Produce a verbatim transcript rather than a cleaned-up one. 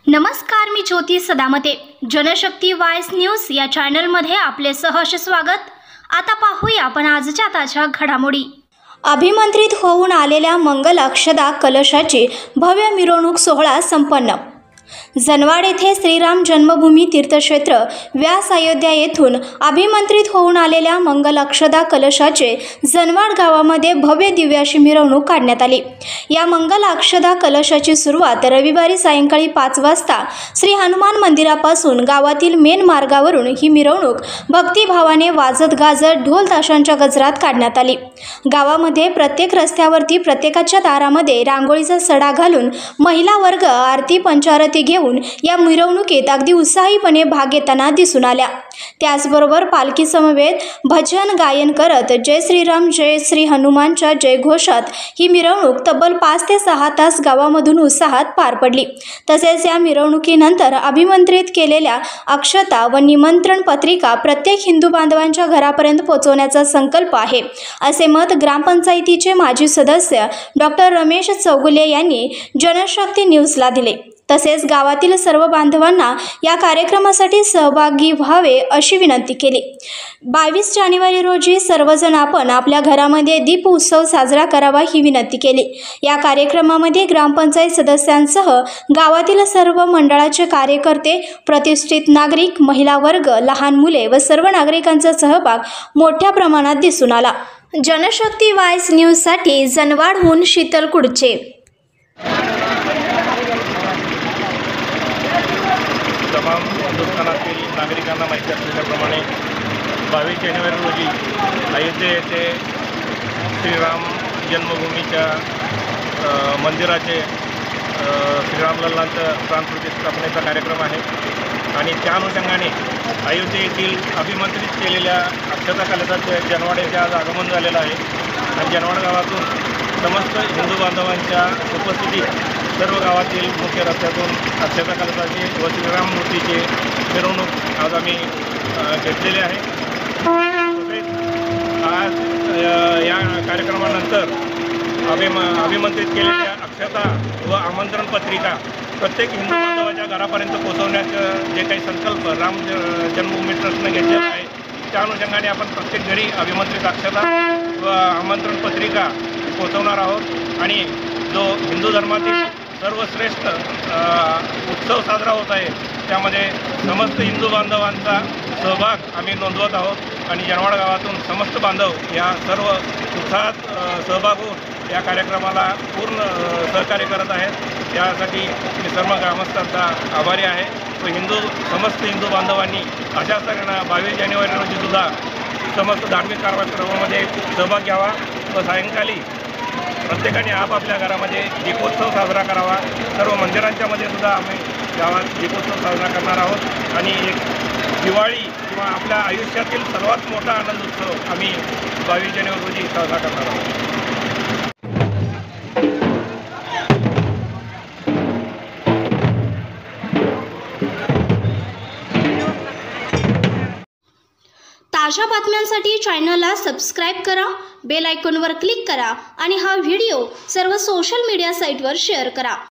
नमस्कार, मी Jyoti Sadamte. Janshakti voice news या चॅनलमध्ये आपले सहर्ष स्वागत. आता पाहूया आपण आजच्या ताज्या घडामोडी. अभिमंत्रित होऊन आलेल्या मंगल अक्षदा कलशाची भव्य मिरवणूक सोहळा संपन्न. जनवाड येथे श्रीराम जन्मभूमी तीर्थक्षेत्र व्यास अयोध्या येथून अभिमंत्रित होऊन आलेल्या मंगल अक्षदा कलशाचे जनवाड गावामध्ये भव्य दिव्य अशी मिरवणूक काढण्यात आली. या मंगल अक्षदा कलशाची सुरुवात रविवारी सायंकाळी पाच वाजता श्री हनुमान मंदिरापासून गावातील मेन मार्गावरून ही मिरवणूक भक्तिभावाने वाजत गाजत ढोल ताशांच्या गजरात काढण्यात आली. गावामध्ये प्रत्येक रस्त्यावरती प्रत्येकाच्या दारामध्ये रांगोळीचा सडा घालून महिला वर्ग आरती पंचारती घेऊन या मिरवणुकीत अगदी उत्साहीपणे भाग घेताना दिसून आल्या. त्याचबरोबर पालखी समवेत भजन गायन करत जय श्रीराम जय श्री हनुमानच्या जयघोषात ही मिरवणूक तब्बल पाच ते सहा तास गावामधून उत्साहात पार पडली. तसेच या मिरवणुकीनंतर अभिमंत्रित केलेल्या अक्षता व निमंत्रण पत्रिका प्रत्येक हिंदू बांधवांच्या घरापर्यंत पोहोचवण्याचा संकल्प आहे, असे मत ग्रामपंचायतीचे माजी सदस्य डॉक्टर रमेश चौगुले यांनी जनशक्ती न्यूजला दिले. तसेच गावातील सर्व बांधवांना या कार्यक्रमासाठी सहभागी व्हावे अशी विनंती केली. बावीस जानेवारी रोजी सर्वजण आपण आपल्या घरामध्ये दीप उत्सव साजरा करावा ही विनंती केली. या कार्यक्रमामध्ये ग्रामपंचायत सदस्यांसह गावातील सर्व मंडळाचे कार्यकर्ते, प्रतिष्ठित नागरिक, महिला वर्ग, लहान मुले व सर्व नागरिकांचा सहभाग मोठ्या प्रमाणात दिसून आला. जनशक्ती वॉइस न्यूजसाठी जनवाडहून शीतल कुडचे. तमाम हिंदुस्थानातील नागरिकांना माहिती असल्याप्रमाणे बावीस जानेवारी रोजी अयोध्या येथे श्रीराम जन्मभूमीच्या मंदिराचे श्रीरामलल्लांचं प्राणप्रतिष्ठापनेचा कार्यक्रम आहे आणि त्या अनुषंगाने अयोध्ये येथील अभिमंत्रित केलेल्या अक्षता कलशाचे जनवाड येथे आज आगमन झालेलं आहे आणि जनवाड गावातून समस्त हिंदू बांधवांच्या उपस्थितीत सर्व गावातील मुख्य रस्त्यातून अक्षता कलशाची व श्रीराम मूर्तीची मिरवणूक आज आम्ही घेतलेली आहे. तसेच आज या कार्यक्रमानंतर अभिम अभिमंत्रित केलेल्या अक्षता व आमंत्रण पत्रिका प्रत्येक हिंदू बांधवाच्या घरापर्यंत पोहोचवण्याचं जे काही संकल्प राम जन्मभूमी ट्रस्टनं घेतलेला आहे त्या अनुषंगाने आपण प्रत्येक घरी अभिमंत्रित अक्षता व आमंत्रण पत्रिका पोहोचवणार आहोत आणि जो हिंदू धर्मातील सर्वश्रेष्ठ उत्सव साजरा होत आहे त्यामध्ये समस्त हिंदू बांधवांचा सहभाग आम्ही नोंदवत आहोत आणि जनवाड गावातून समस्त बांधव या सर्व उत्साहात सहभाग होऊन या कार्यक्रमाला पूर्ण सहकार्य करत आहेत. त्यासाठी मी सर्व ग्रामस्थांचा आभारी आहे व हिंदू समस्त हिंदू बांधवांनी अशाच तऱ्हेनं बावीस जानेवारी रोजीसुद्धा समस्त धार्मिक कार्यक्रमामध्ये सहभाग घ्यावा व सायंकाळी प्रत्येकाने आपापल्या घरामध्ये दीपोत्सव साजरा करावा. सर्व मंदिरांच्यामध्ये सुद्धा आम्ही गावात दीपोत्सव साजरा करणार आहोत आणि एक दिवाळी किंवा आपल्या आयुष्यातील सर्वात मोठा आनंद उत्सव आम्ही बावीस जानेवारी रोजी साजरा करणार आहोत. ताज्या बातम्यांसाठी चॅनलला सबस्क्राईब करा, बेल आयकॉनवर क्लिक करा आणि हा व्हिडिओ सर्व सोशल मीडिया साईटवर शेअर करा.